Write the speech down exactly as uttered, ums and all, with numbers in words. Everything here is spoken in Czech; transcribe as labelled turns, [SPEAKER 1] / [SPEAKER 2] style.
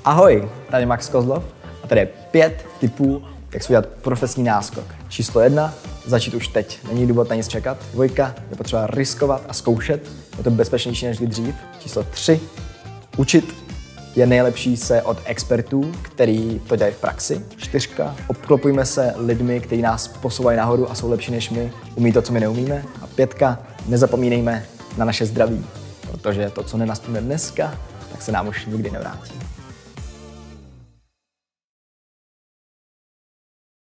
[SPEAKER 1] Ahoj, tady Max Kozlov a tady je pět tipů, jak si udělat profesní náskok. Číslo jedna, začít už teď, není důvod na nic čekat. Dvojka, je potřeba riskovat a zkoušet, je to bezpečnější než dřív. Číslo tři, učit je nejlepší se od expertů, který to dělají v praxi. Čtyřka, obklopujme se lidmi, kteří nás posouvají nahoru a jsou lepší než my, umí to, co my neumíme. A pětka, nezapomínejme na naše zdraví, protože to, co nenaspíme dneska, tak se nám už nikdy nevrátí.